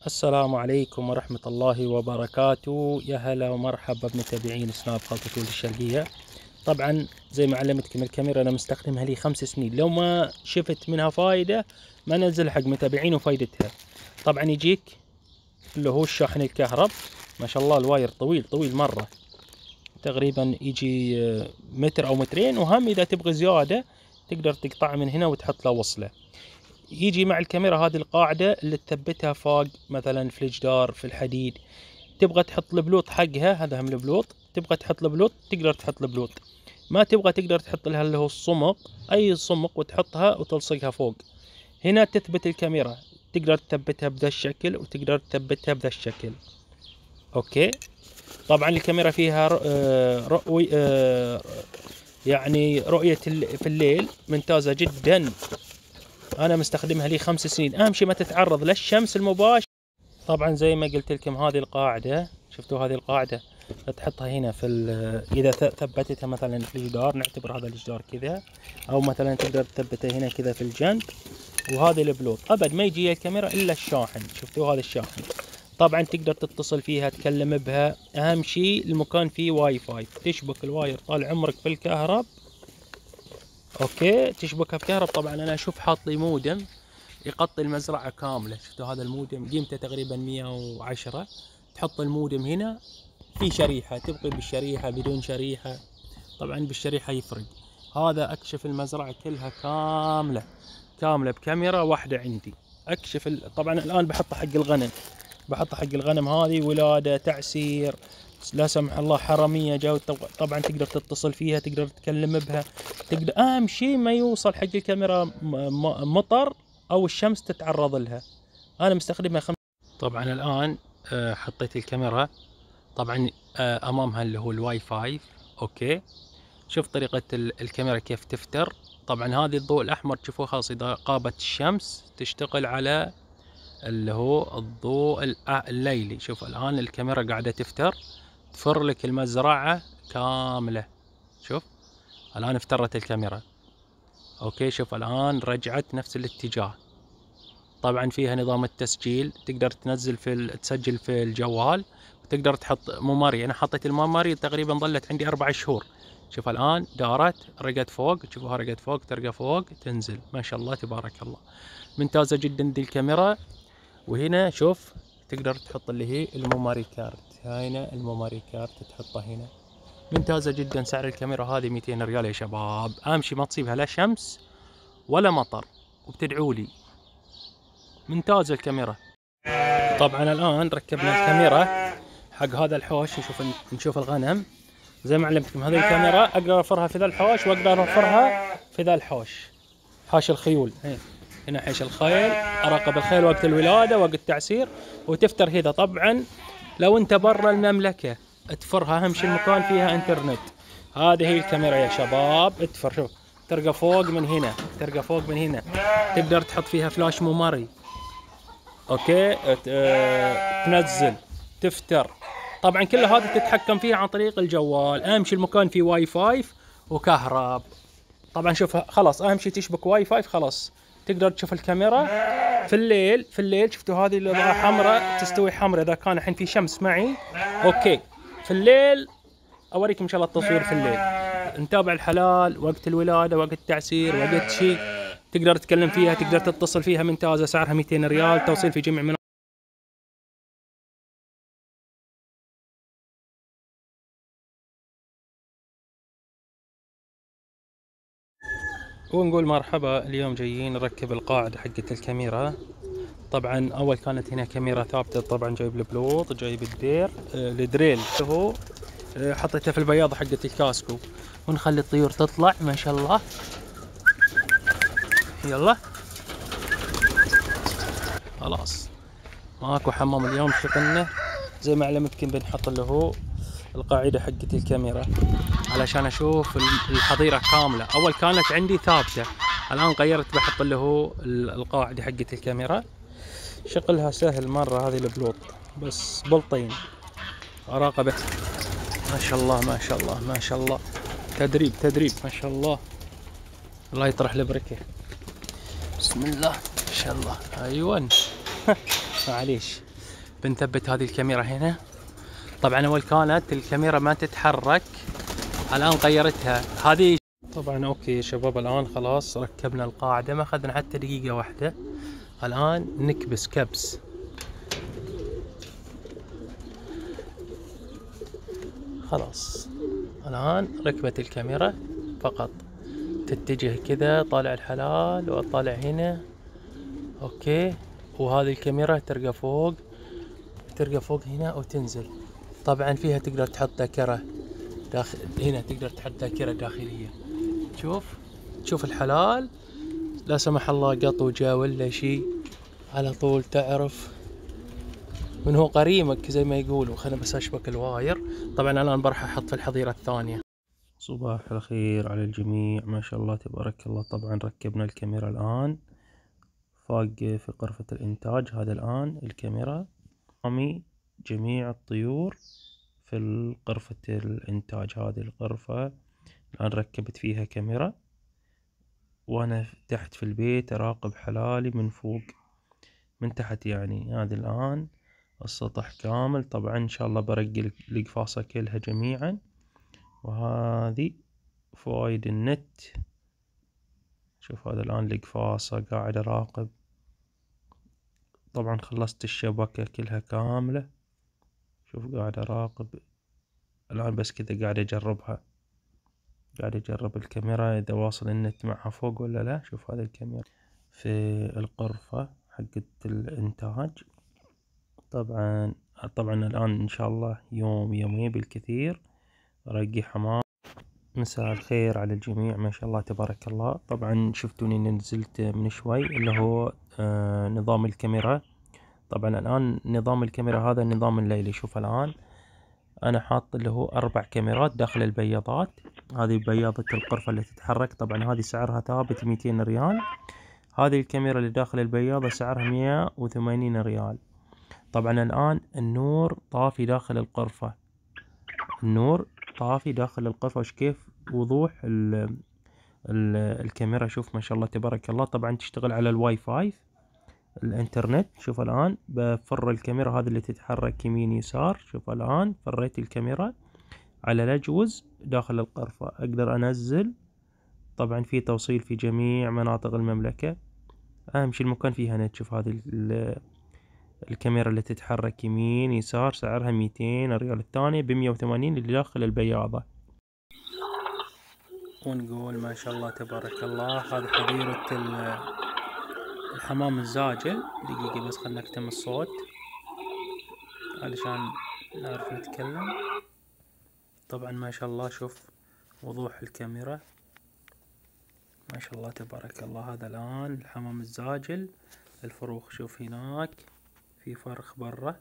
السلام عليكم ورحمة الله وبركاته. يا هلا ومرحبا بمتابعين سناب خلطة ولد الشرقية. طبعا زي ما علمتكم الكاميرا أنا مستخدمها لي 5 سنين، لو ما شفت منها فايدة ما نزل حق متابعين وفايدتها. طبعا يجيك اللي هو الشاحن الكهرب، ما شاء الله الواير طويل طويل مرة، تقريبا يجي متر أو مترين، وهم إذا تبغى زيادة تقدر تقطعه من هنا وتحط له وصلة. يجي مع الكاميرا هذه القاعدة اللي تثبتها فوق مثلا في الجدار في الحديد. تبغى تحط البلوط حقها، هذا هم البلوط، تبغى تحط البلوط تقدر تحط البلوط، ما تبغى تقدر تحط لها اللي هو الصمغ، اي صمغ وتحطها وتلصقها فوق. هنا تثبت الكاميرا، تقدر تثبتها بذا الشكل وتقدر تثبتها بذا الشكل. اوكي. طبعا الكاميرا فيها يعني رؤية في الليل ممتازة جدا. انا مستخدمها لي 5 سنين. اهم شيء ما تتعرض للشمس المباشرة. طبعا زي ما قلت لكم هذه القاعدة، شفتوا هذه القاعدة تحطها هنا في اذا ثبتتها مثلا في الجدار، نعتبر هذا الجدار كذا، او مثلا تقدر تثبتها هنا كذا في الجنب. وهذه البلوط ابد ما يجي الكاميرا الا الشاحن. شفتوا هذا الشاحن. طبعا تقدر تتصل فيها، تكلم بها. اهم شيء المكان فيه واي فاي، تشبك الواير طال عمرك في الكهرب. اوكي، تشبكها في كهرب. طبعا انا اشوف حاط لي مودم يغطي المزرعة كاملة. شفتوا هذا المودم قيمته تقريبا 110. تحط المودم هنا في شريحة، تبقي بالشريحة بدون شريحة، طبعا بالشريحة يفرق. هذا اكشف المزرعة كلها كاملة كاملة بكاميرا واحدة عندي. اكشف طبعا الان بحطها حق الغنم، بحطها حق الغنم. هذه ولادة، تعسير، لا سمح الله حرامية جو. طبعا تقدر تتصل فيها، تقدر تتكلم بها، تقدر. اهم شيء ما يوصل حق الكاميرا مطر او الشمس تتعرض لها. انا مستخدمها طبعا الان حطيت الكاميرا، طبعا امامها اللي هو الواي فاي. اوكي، شوف طريقة الكاميرا كيف تفتر. طبعا هذه الضوء الاحمر تشوفوه خلاص اذا قابت الشمس تشتغل على اللي هو الضوء الليلي. شوف الان الكاميرا قاعدة تفر لك المزرعة كاملة. شوف الان افترت الكاميرا. اوكي، شوف الان رجعت نفس الاتجاه. طبعا فيها نظام التسجيل، تقدر تسجل في الجوال، وتقدر تحط ميموري. انا حطيت الميموري تقريبا ظلت عندي 4 شهور. شوف الان دارت، رقت فوق، تشوفوها رقت فوق، ترقى فوق، تنزل، ما شاء الله تبارك الله. ممتازة جدا دي الكاميرا. وهنا شوف تقدر تحط اللي هي الميموري كارت. هنا الميموري كارت تحطه هنا. ممتازة جدا. سعر الكاميرا هذه 200 ريال يا شباب. اهم شيء ما تصيبها لا شمس ولا مطر، وبتدعوا لي. ممتازة الكاميرا. طبعا الان ركبنا الكاميرا حق هذا الحوش. نشوف الغنم. زي ما علمتكم هذه الكاميرا اقدر افرها في ذا الحوش، واقدر افرها في ذا الحوش، حوش الخيول. هنا حوش الخيل، اراقب الخيل وقت الولادة وقت التعسير، وتفتر هذا. طبعا لو انت برا المملكة تفرها، اهم شيء المكان فيها انترنت. هذه هي الكاميرا يا شباب. تفر، شوف ترقى فوق من هنا، ترقى فوق من هنا، تقدر تحط فيها فلاش ميموري. اوكي، تنزل، تفتر. طبعا كل هذا تتحكم فيها عن طريق الجوال. اهم شيء المكان فيه واي فاي وكهرب. طبعا شوف خلاص، اهم شيء تشبك واي فاي خلاص. تقدر تشوف الكاميرا في الليل. شفتوا هذه الاضاءة حمراء تستوي حمراء اذا كان الحين في شمس معي. اوكي، في الليل اوريكم ان شاء الله التصوير في الليل. نتابع الحلال، وقت الولادة، وقت التعسير، وقت شيء تقدر تتكلم فيها، تقدر تتصل فيها. ممتازة. سعرها 200 ريال، توصيل في جميع من. ونقول مرحبا. اليوم جايين نركب القاعدة حقت الكاميرا. طبعا اول كانت هنا كاميرا ثابتة، طبعا جايب البلوط، جايب الدريل هو حطيتها في البياضة حقت الكاسكو. ونخلي الطيور تطلع ما شاء الله. يلا خلاص ماكو حمام اليوم. شغلنا زي ما علمتكم بنحط اللي هو القاعدة حقت الكاميرا علشان اشوف الحظيرة كاملة. اول كانت عندي ثابتة، الان غيرت بحط اللي هو القاعدة حقت الكاميرا. شغلها سهل مرة. هذه البلوط بس بلطين، اراقبه. ما شاء الله ما شاء الله ما شاء الله. تدريب ما شاء الله. الله يطرح البركة. بسم الله ما شاء الله. ايوه معليش. بنثبت هذه الكاميرا هنا. طبعا اول كانت الكاميرا ما تتحرك، الان غيرتها هذه. طبعا اوكي شباب، الان خلاص ركبنا القاعدة، ما اخذنا حتى دقيقة واحدة. الان نكبس كبس. خلاص الان ركبت الكاميرا، فقط تتجه كذا، طالع الحلال واطالع هنا. اوكي، وهذه الكاميرا ترقى فوق، ترقى فوق هنا وتنزل. طبعا فيها تقدر تحط ذاكرة داخل هنا، تقدر تحط ذاكرة داخلية. تشوف الحلال، لا سمح الله قطو جاء ولا شيء، على طول تعرف من هو قريمك زي ما يقولوا. خلنا بس اشبك الواير. طبعا الان بروح احط في الحظيرة الثانية. صباح الخير على الجميع، ما شاء الله تبارك الله. طبعا ركبنا الكاميرا الان فوق في غرفة الانتاج. هذا الان الكاميرا امي جميع الطيور في غرفة الانتاج. هذه الغرفة الان ركبت فيها كاميرا، وانا تحت في البيت اراقب حلالي من فوق من تحت. يعني هذه الان السطح كامل. طبعا ان شاء الله برقي القفاصة كلها جميعا. وهذه فوائد النت. شوف هذا الان القفاصة قاعد اراقب. طبعا خلصت الشبكة كلها كاملة. شوف قاعد اراقب الان، بس كذا قاعد اجربها، قاعد اجرب الكاميرا اذا واصل النت معها فوق ولا لا. شوف هذه الكاميرا في الغرفة حقت الانتاج. طبعا الان ان شاء الله يوم يومين بالكثير ارقي حمام. مساء الخير على الجميع، ما شاء الله تبارك الله. طبعا شفتوني نزلت من شوي اللي هو نظام الكاميرا. طبعا الان نظام الكاميرا هذا النظام الليلي. شوف الان انا حاط اللي هو 4 كاميرات داخل البياضات. هذه بياضة الغرفة اللي تتحرك. طبعا هذه سعرها ثابت 200 ريال. هذه الكاميرا اللي داخل البياضة سعرها 180 ريال. طبعا الان النور طافي داخل الغرفة، النور طافي داخل الغرفة. وش كيف وضوح الكاميرا. شوف ما شاء الله تبارك الله. طبعا تشتغل على الواي فاي الانترنت. شوف الان بفر الكاميرا هذه اللي تتحرك يمين يسار. شوف الان فريت الكاميرا على الاجوز داخل الغرفة، اقدر انزل. طبعا في توصيل في جميع مناطق المملكة. اهم شي المكان فيها نت. شوف هذه الكاميرا اللي تتحرك يمين يسار سعرها 200 ريال. الثانية ب180 اللي داخل البياضة. ونقول ما شاء الله تبارك الله. هذه حظيرة الحمام الزاجل. دقيقة بس خلنا نكتم الصوت علشان نعرف نتكلم. طبعا ما شاء الله شوف وضوح الكاميرا، ما شاء الله تبارك الله. هذا الآن الحمام الزاجل الفروخ. شوف هناك في فرخ برا.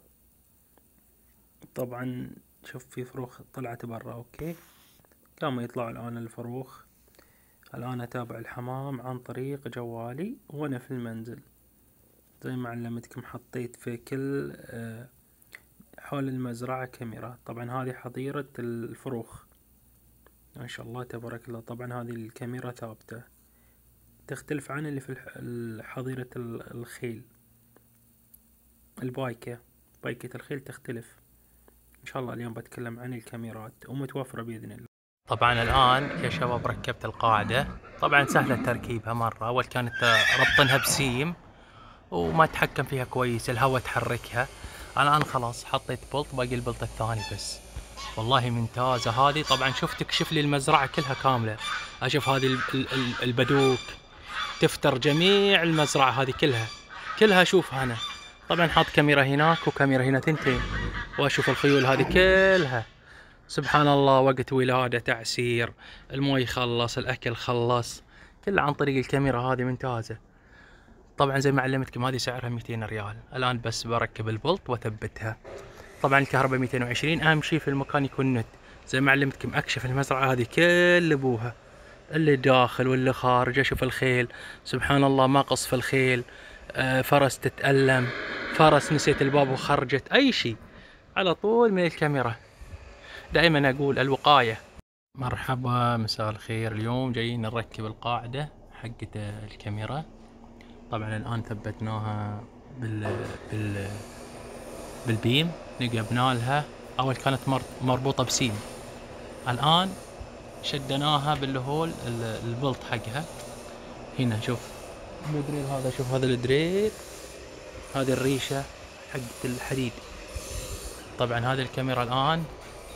طبعا شوف في فروخ طلعت برا. اوكي، كانوا يطلعوا الآن الفروخ. الآن أتابع الحمام عن طريق جوالي وأنا في المنزل. زي ما علمتكم حطيت في كل حول المزرعة كاميرا. طبعا هذه حظيرة الفروخ ما شاء الله تبارك الله. طبعا هذه الكاميرا ثابتة، تختلف عن اللي في حظيرة الخيل. بايكة الخيل تختلف. إن شاء الله اليوم بتكلم عن الكاميرات ومتوفرة بإذن الله. طبعا الآن يا شباب ركبت القاعدة. طبعا سهلة تركيبها مرة. أول كانت ربطنها بسيم وما تحكم فيها كويس، الهواء تحركها. الآن خلاص حطيت بلط، باقي البلط الثاني بس. والله ممتازة هذه. طبعا شوف تكشف لي المزرعة كلها كاملة. أشوف هذه البدوك تفتر جميع المزرعة هذه كلها شوفها أنا. طبعا حاط كاميرا هناك وكاميرا هنا تنتين، وأشوف الخيول هذه كلها. سبحان الله، وقت ولادة، تعسير، الموي خلص، الأكل خلص، كله عن طريق الكاميرا هذه ممتازة. طبعا زي ما علمتكم هذه سعرها 200 ريال. الآن بس بركب البلط وأثبتها. طبعا الكهرباء 220. أهم شيء في المكان يكون نت. زي ما علمتكم أكشف المزرعة هذه كل أبوها، اللي داخل واللي خارج. أشوف الخيل سبحان الله، ما قصف الخيل، فرس تتألم، فرس نسيت الباب وخرجت، أي شيء على طول من الكاميرا. دائما أقول الوقاية. مرحبا، مساء الخير. اليوم جايين نركب القاعدة حقت الكاميرا. طبعا الآن ثبتناها بالبيم، نقبنا لها. اول كانت مربوطة بسين، الان شدناها باللي هو البلط حقها. هنا شوف الدريل هذا، شوف هذا الدريل، هذه الريشة حقت الحديد. طبعا هذه الكاميرا الان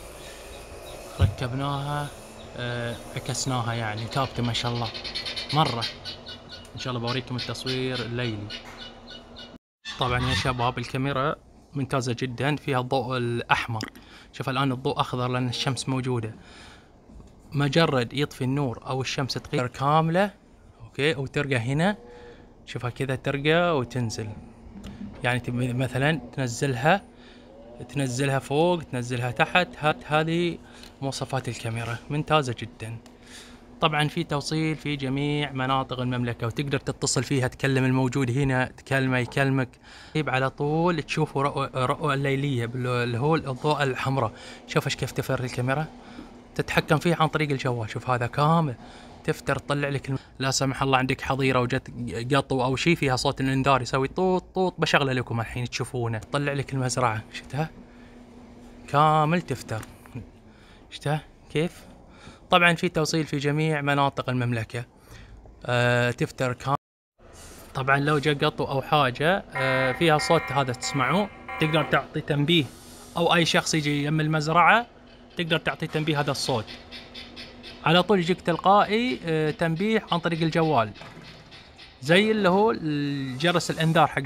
ركبناها، عكسناها يعني ثابتة ما شاء الله مرة. ان شاء الله بوريكم التصوير الليلي. طبعا يا شباب الكاميرا ممتازة جدا، فيها الضوء الاحمر. شوف الان الضوء اخضر لان الشمس موجودة. مجرد يطفي النور او الشمس تغير كاملة، اوكي، وترقى هنا، شوفها كذا ترقى وتنزل. يعني تبي مثلا تنزلها فوق، تنزلها تحت. هذه مواصفات الكاميرا، ممتازة جدا. طبعا في توصيل في جميع مناطق المملكة، وتقدر تتصل فيها، تكلم الموجود هنا، تكلمه يكلمك. على طول تشوفوا رؤى الليلية اللي هو الضوء الحمراء. شوف ايش كيف تفر الكاميرا، تتحكم فيه عن طريق الجوال. شوف هذا كامل تفتر، تطلع لك لا سمح الله عندك حظيره وجت قطو او شيء فيها صوت الانذار يسوي طوط طوط، بشغله لكم الحين تشوفونه، تطلع لك المزرعه. شفتها كامل تفتر، شفتها كيف. طبعا في توصيل في جميع مناطق المملكه، تفتر كامل. طبعا لو جاء قطو او حاجه فيها صوت هذا تسمعوه، تقدر تعطي تنبيه، او اي شخص يجي يم المزرعه تقدر تعطي تنبيه هذا الصوت على طول، يجيك تلقائي تنبيه عن طريق الجوال، زي اللي هو الجرس الانذار حق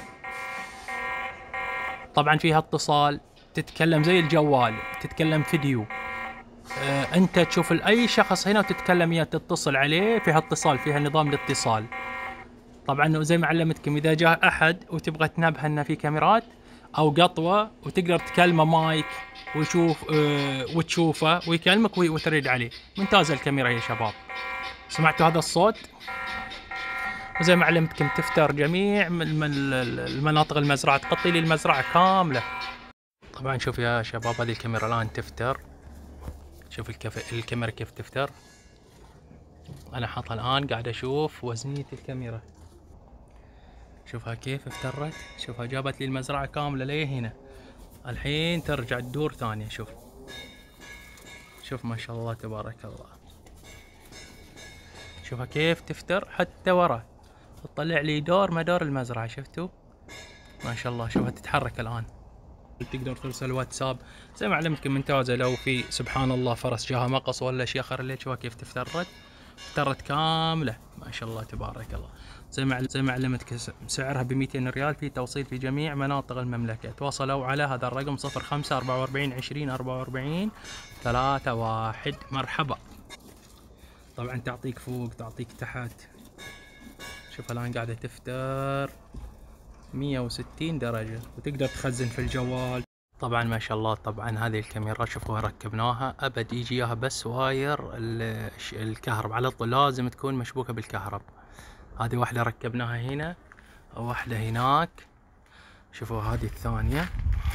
طبعا فيها اتصال، تتكلم زي الجوال، تتكلم فيديو. انت تشوف اي شخص هنا وتتكلم وياه، تتصل عليه، فيها اتصال، فيها نظام الاتصال. طبعا زي ما علمتكم، اذا جاء احد وتبغى تنبه انه في كاميرات او قطوه، وتقدر تكلمه مايك ويشوف وتشوفه ويكلمك وترد عليه. ممتازه الكاميرا يا شباب. سمعتوا هذا الصوت؟ وزي ما علمتكم تفتر جميع المناطق المزرعه، تغطي لي المزرعه كامله. طبعا شوف يا شباب هذه الكاميرا الان تفتر، شوف الكاميرا كيف تفتر. انا حاطها الان قاعد اشوف وزنيه الكاميرا، شوفها كيف افترت، شوفها جابت لي المزرعة كاملة ليه هنا. الحين ترجع تدور ثانية. شوف ما شاء الله تبارك الله، شوفها كيف تفتر حتى ورا، تطلع لي دور مدار المزرعة. شفتوا ما شاء الله، شوفها تتحرك الآن. تقدر ترسل واتساب زي ما علمتكم، ممتازة. لو في سبحان الله فرس جاها مقص ولا شيء اخر الليل، شوفها كيف افترت كاملة ما شاء الله تبارك الله. زي ما علمتك، سعرها ب 200 ريال، في توصيل في جميع مناطق المملكة. تواصلوا على هذا الرقم 05 44 20 44 31. مرحبا. طبعا تعطيك فوق، تعطيك تحت. شوف الآن قاعدة تفتر 160 درجة، وتقدر تخزن في الجوال. طبعا ما شاء الله. طبعا هذه الكاميرا شوفوها ركبناها، ابد يجي اياها بس واير الكهرب على طول، لازم تكون مشبوكة بالكهرب. هذه واحدة ركبناها هنا، واحدة هناك. شوفوا هذه الثانية،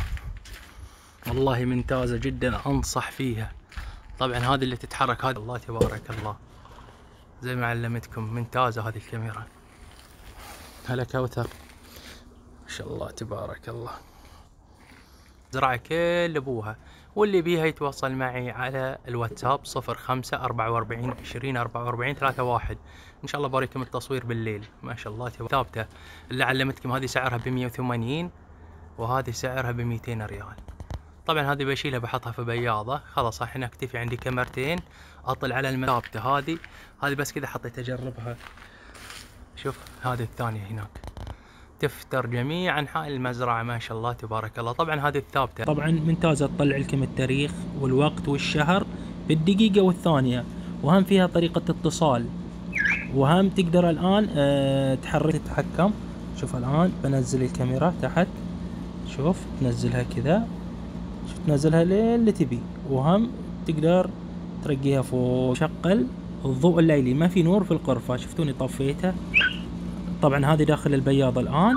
والله ممتازة جدا، انصح فيها. طبعا هذه اللي تتحرك، هذه الله تبارك الله زي ما علمتكم، ممتازة هذه الكاميرا. هلا كوثر، ما شاء الله تبارك الله. زرعة كل ابوها، واللي بيها يتواصل معي على الواتساب 05 44 20 44 31. ان شاء الله بوريكم التصوير بالليل. ما شاء الله ثابته. اللي علمتكم هذه سعرها ب 180، وهذه سعرها ب 200 ريال. طبعا هذه بشيلها بحطها في بياضه، خلاص الحين اكتفي عندي كاميرتين اطل على ثابته. هذه بس كذا حطيت اجربها. شوف هذه الثانيه هناك تفتر جميع انحاء المزرعه ما شاء الله تبارك الله. طبعا هذه الثابته. طبعا ممتازه، تطلع لكم التاريخ والوقت والشهر بالدقيقه والثانيه، وهم فيها طريقه اتصال، وهم تقدر الان تحرك تتحكم. شوف الان بنزل الكاميرا تحت، شوف تنزلها كذا، شوف تنزلها اللي تبي، وهم تقدر ترقيها فوق. شغل الضوء الليلي، ما في نور في الغرفه، شفتوني طفيتها. طبعا هذه داخل البياض الآن.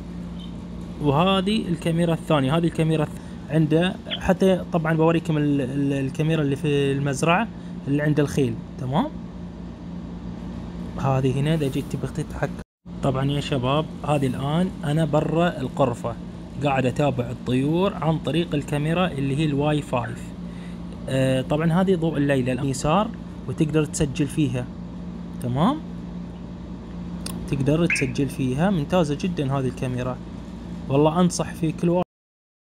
وهذه الكاميرا الثانية، هذه الكاميرا عنده حتى. طبعا بوريكم الكاميرا اللي في المزرعة اللي عند الخيل، تمام. هذه هنا إذا جيت تبغى تتحكم. طبعا يا شباب هذه الآن أنا برا الغرفة، قاعد اتابع الطيور عن طريق الكاميرا اللي هي الواي 5. طبعا هذه ضوء الليل اليسار وتقدر تسجل فيها. تمام، تقدر تسجل فيها، ممتازة جدا هذه الكاميرا، والله انصح في كل واحد